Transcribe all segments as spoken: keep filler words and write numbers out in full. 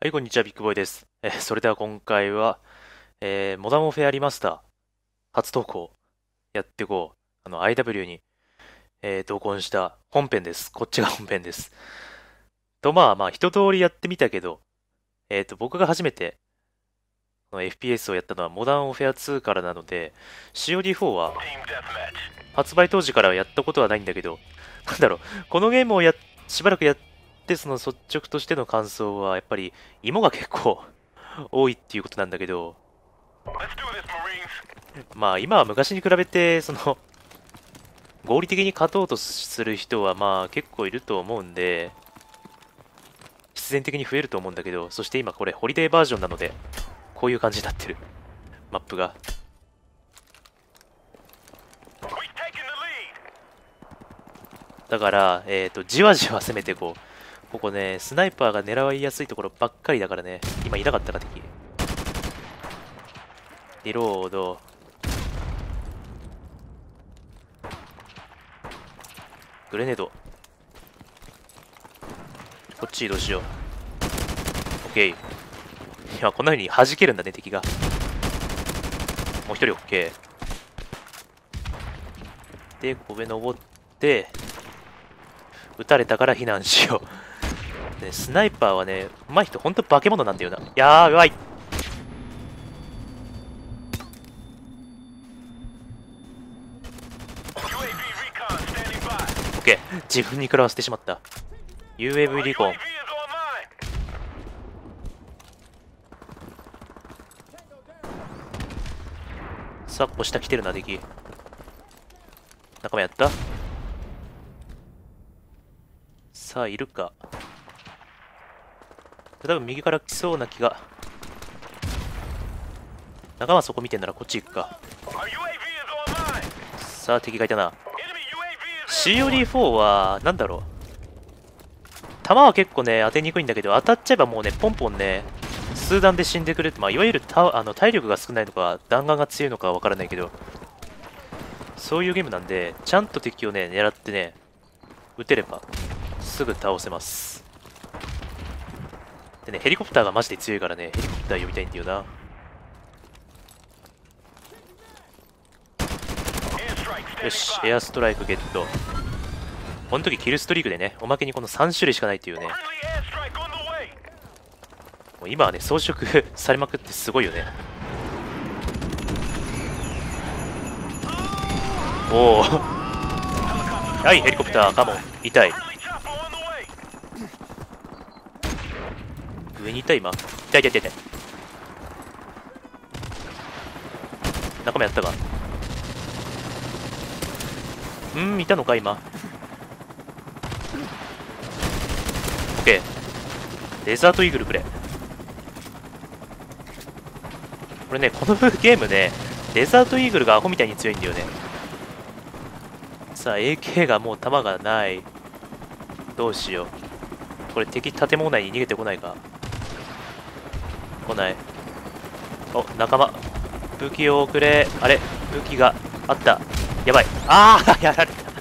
はい、こんにちは、ビッグボーイです。えーそれでは今回は、えーモダンオフェアリマスター初投稿やっていこう。あの、アイダブリュー に、えー同梱した本編です。こっちが本編です。と、まあまあ、一通りやってみたけど、えっと、僕が初めてこの エフピーエス をやったのはモダンオフェアツーからなので、シーオーディーフォー は発売当時からはやったことはないんだけど、なんだろう、このゲームをや、しばらくやって、その率直としての感想は、やっぱり、芋が結構多いっていうことなんだけど、まあ今は昔に比べて、その、合理的に勝とうとする人はまあ結構いると思うんで、必然的に増えると思うんだけど、そして今これホリデーバージョンなので、こういう感じになってる。マップが。だから、えっと、じわじわ攻めていこう。ここね、スナイパーが狙いやすいところばっかりだからね。今いなかったか、敵。リロード。グレネード。こっち移動しよう。オッケー。いや、こんな風に弾けるんだね、敵が。もう一人オッケー。で、ここ上登って、撃たれたから避難しよう。ね、スナイパーはね、上手い人ほんと化け物なんだよな。いやー、やばい。オッケー。自分に食らわせてしまった。ユーエーブイ リコン。さあ、ここ下来てるな、敵。仲間やった。さあ、いるか。多分右から来そうな気が。仲間そこ見てんならこっち行くか。さあ、敵がいたな。シーオーディーフォー は、なんだろう。弾は結構ね、当てにくいんだけど、当たっちゃえばもうね、ポンポンね、数弾で死んでくれる。まあ、いわゆるたあの体力が少ないのか、弾丸が強いのかはわからないけど、そういうゲームなんで、ちゃんと敵をね、狙ってね、撃てれば、すぐ倒せます。でね、ヘリコプターがマジで強いからね、ヘリコプター呼びたいんだよな。よし、エアストライクゲット。この時キルストリークでね、おまけにこのさん種類しかないっていうね。もう今はね、装飾されまくってすごいよね。おおはい、ヘリコプター、カモン。痛い。上にいた今。痛い痛い痛い痛い。仲間やったか。んー、いたのか今。オッケー。デザートイーグルくれ。これね、このゲームね、デザートイーグルがアホみたいに強いんだよね。さあ、エーケー がもう弾がない。どうしよう。これ敵建物内に逃げてこないか。来ない。お、仲間。武器をくれ。あれ武器があった。やばい。ああやられた。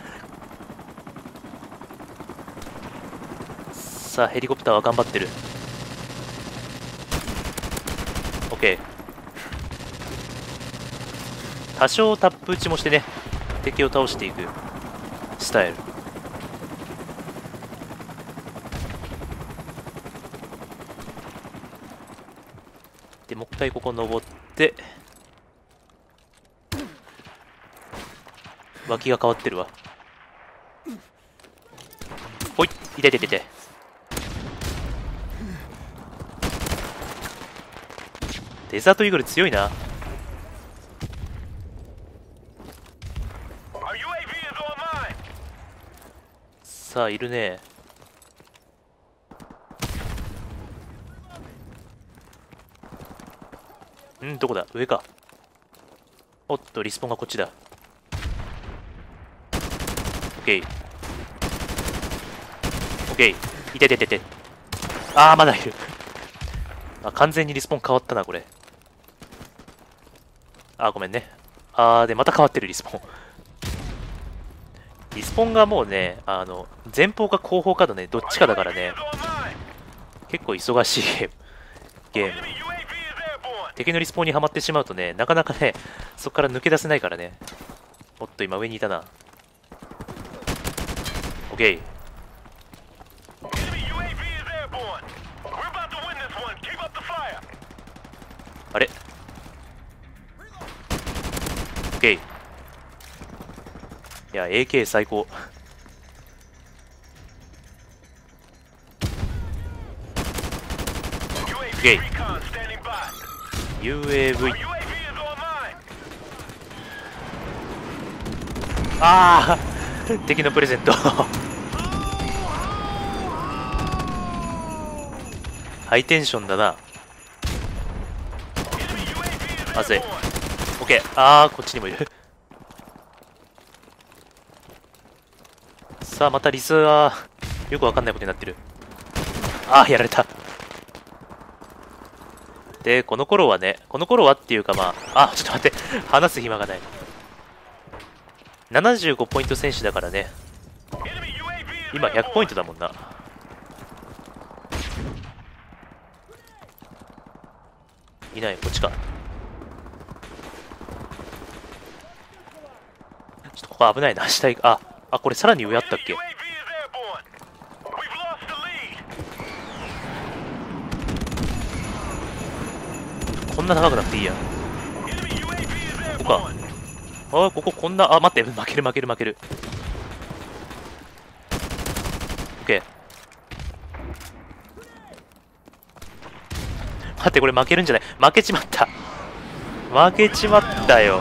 さあ、ヘリコプターは頑張ってる。オッケー。多少タップ打ちもしてね、敵を倒していくスタイル。で、もう一回ここ登って、脇が変わってるわ。ほい、痛い痛い痛い痛い。デザートイーグル強いな。さあ、いるね。ん、どこだ上か。おっと、リスポンがこっちだ。オッケー。オッケー。いてててて。あー、まだいる。あ、完全にリスポン変わったな、これ。あー、ごめんね。あー、で、また変わってる、リスポン。リスポンがもうね、あの、前方か後方かのね、どっちかだからね、結構忙しいゲーム。 ゲーム。敵のリスポーンにはまってしまうとね、なかなかね、そこから抜け出せないからね。おっと、今上にいたな。オッケー。あれ？オッケー。いや、エーケー 最高。オッケー。ユーエーブイ。ああ敵のプレゼントハイテンションだな。まずい。オッケー。ああこっちにもいるさあまたリスはよくわかんないことになってる。ああやられた。でこの頃はね、この頃はっていうかまあ、あちょっと待って、話す暇がない。ななじゅうごポイント選手だからね。今ひゃくポイントだもんな。いない、こっちか。ちょっとここ危ないな。下行く。ああこれさらに上あったっけ。こんな長くなくていいや。ここか。あこここんな、あ待って、負ける負ける負ける。オッケー。待ってこれ負けるんじゃない。負けちまった。負けちまったよ。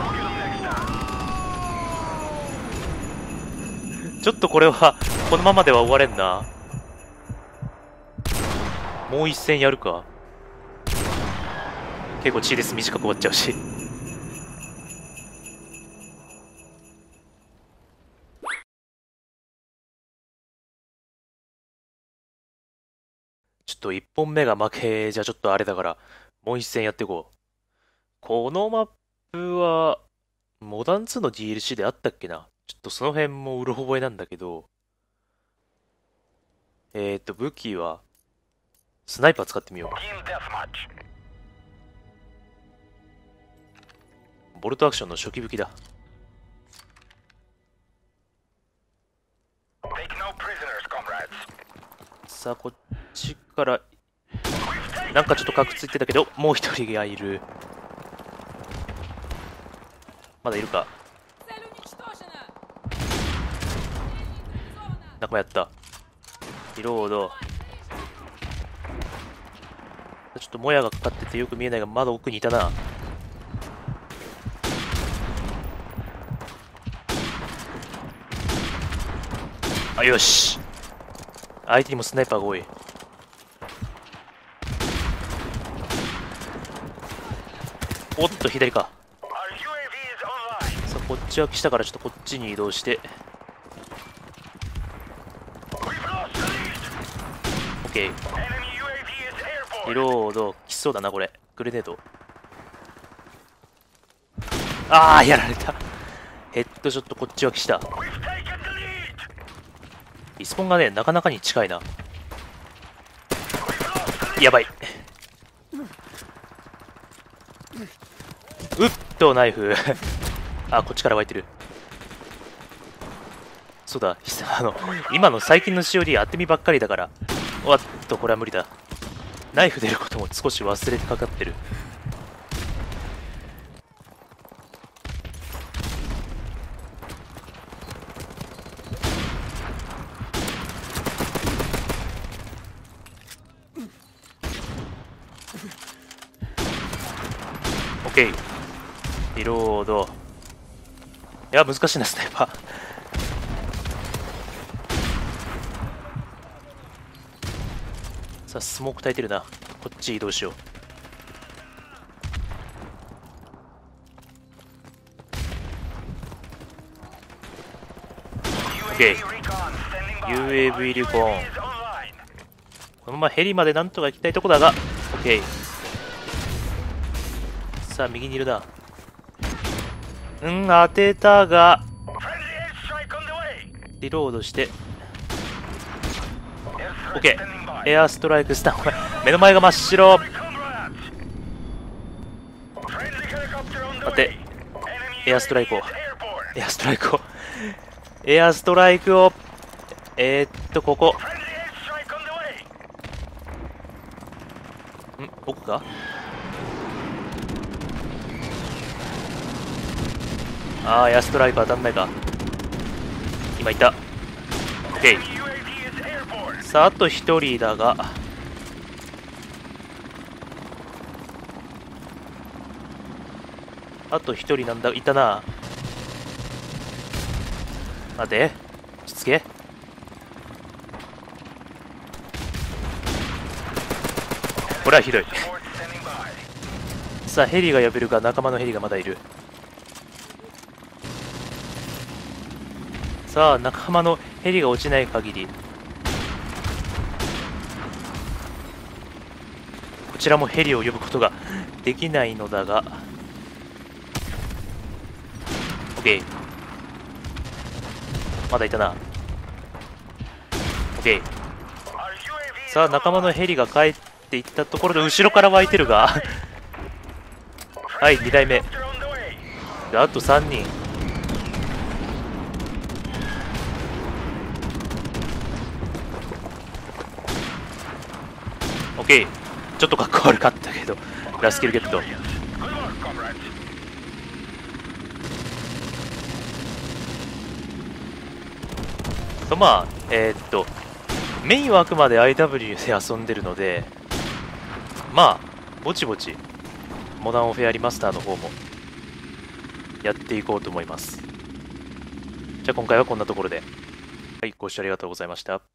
ちょっとこれはこのままでは終われんな。もう一戦やるか。結構血です。短く終わっちゃうし。ちょっといっぽんめが負けじゃちょっとあれだから、もう一戦やっていこう。このマップは、モダンツーの ディーエルシー であったっけな。ちょっとその辺もうろ覚えなんだけど、えーと、武器は、スナイパー使ってみよう。ボルトアクションの初期武器だ。さあ、こっちから、なんかちょっとカクついてたけど、もう一人がいる。まだいるか。仲間やった。リロード。ちょっともやがかかっててよく見えないが、まだ奥にいたな。あ、よし。相手にもスナイパーが多い。おっと、左か。さあ、こっちは来たからちょっとこっちに移動して。オッケー。リロード、来そうだな、これ。グレネード。あー、やられた。ヘッドショット、こっちは来た。リスポンがね、なかなかに近いな。やばい。うっと、ナイフ。あ、こっちから湧いてる。そうだ、あの、今の最近の シーオーディー 当て身ばっかりだから。おっと、これは無理だ。ナイフ出ることも少し忘れてかかってる。オッケー。リロード。いや、難しいな、スナイパー。さあ、スモーク焚いてるな。こっち移動しよう。オッケー。ユーエーブイ リコーン。このままヘリまでなんとか行きたいとこだが、オッケー。さあ、右にいるな。うん、当てたが、リロードして、オッケー。エアストライクスタン。目の前が真っ白。 待って。エアストライクを。エアストライクを。エアストライクを。えー、っと、ここ。ん奥かああ、エアストライク当たんないか。今いた。オッケー。さあ、あと一人だが。あと一人なんだ、いたな。待て。落ち着け。これはひどい。さあ、ヘリが呼べるか、仲間のヘリがまだいる。さあ、仲間のヘリが落ちない限り、こちらもヘリを呼ぶことができないのだが、OK。まだいたな。OK。さあ、仲間のヘリが帰っていったところで、後ろから湧いてるが、はい、にだいめ。であとさんにん。OK。ちょっとかっこ悪かったけど、ラスキルゲット。とまあ、えー、っと、メインはあくまで アイダブリュー で遊んでるので、まあ、ぼちぼち、モダンオフェアリマスターの方もやっていこうと思います。じゃあ今回はこんなところで。はい、ご視聴ありがとうございました。